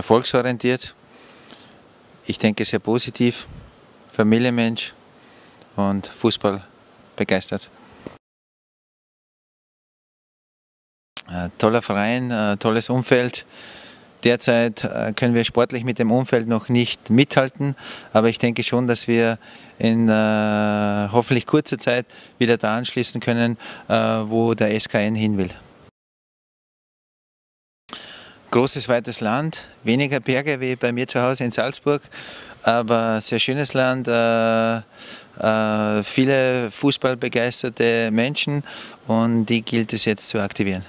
erfolgsorientiert. Ich denke sehr positiv, Familienmensch und Fußball begeistert. Toller Verein, tolles Umfeld. Derzeit können wir sportlich mit dem Umfeld noch nicht mithalten, aber ich denke schon, dass wir in hoffentlich kurzer Zeit wieder da anschließen können, wo der SKN hin will. Großes, weites Land, weniger Berge wie bei mir zu Hause in Salzburg, aber sehr schönes Land, viele fußballbegeisterte Menschen und die gilt es jetzt zu aktivieren.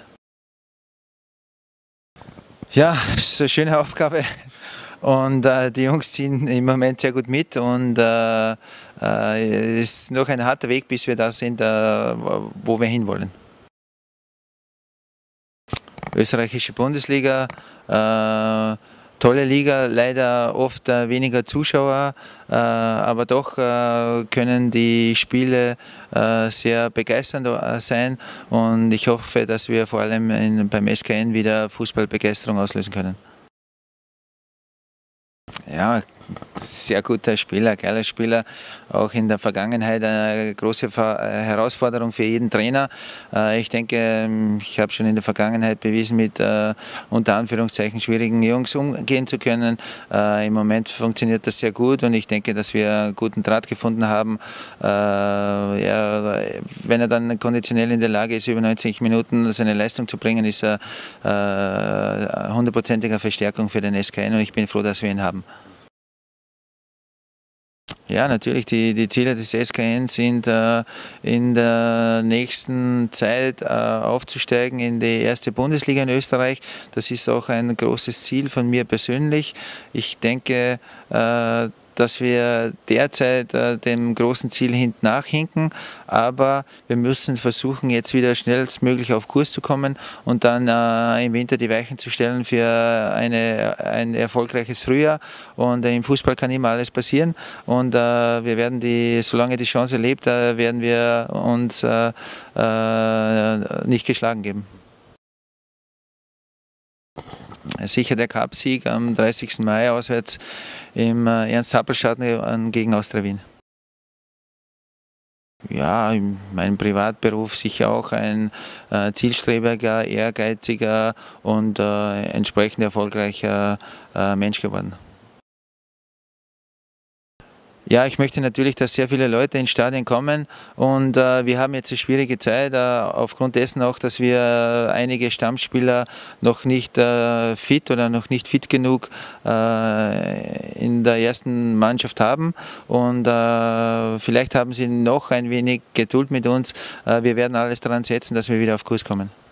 Ja, das ist eine schöne Aufgabe und die Jungs ziehen im Moment sehr gut mit und es ist noch ein harter Weg, bis wir da sind, wo wir hinwollen. Österreichische Bundesliga, tolle Liga, leider oft weniger Zuschauer, aber doch können die Spiele sehr begeisternd sein und ich hoffe, dass wir vor allem beim SKN wieder Fußballbegeisterung auslösen können. Ja, sehr guter Spieler, geiler Spieler, auch in der Vergangenheit eine große Herausforderung für jeden Trainer. Ich denke, ich habe schon in der Vergangenheit bewiesen, mit unter Anführungszeichen schwierigen Jungs umgehen zu können. Im Moment funktioniert das sehr gut und ich denke, dass wir einen guten Draht gefunden haben. Ja, wenn er dann konditionell in der Lage ist, über 90 Minuten seine Leistung zu bringen, ist er 100%iger Verstärkung für den SKN und ich bin froh, dass wir ihn haben. Ja, natürlich, die Ziele des SKN sind in der nächsten Zeit aufzusteigen in die erste Bundesliga in Österreich. Das ist auch ein großes Ziel von mir persönlich. Ich denke, dass wir derzeit dem großen Ziel hinten nachhinken, aber wir müssen versuchen, jetzt wieder schnellstmöglich auf Kurs zu kommen und dann im Winter die Weichen zu stellen für ein erfolgreiches Frühjahr. Und im Fußball kann immer alles passieren und wir werden solange die Chance lebt, werden wir uns nicht geschlagen geben. Sicher der Cup-Sieg am 30. Mai auswärts im Ernst-Happel-Stadion gegen Austria Wien. Ja, in meinem Privatberuf sicher auch ein zielstrebiger, ehrgeiziger und entsprechend erfolgreicher Mensch geworden. Ja, ich möchte natürlich, dass sehr viele Leute ins Stadion kommen und wir haben jetzt eine schwierige Zeit, aufgrund dessen auch, dass wir einige Stammspieler noch nicht fit oder noch nicht fit genug in der ersten Mannschaft haben und vielleicht haben sie noch ein wenig Geduld mit uns. Wir werden alles daran setzen, dass wir wieder auf Kurs kommen.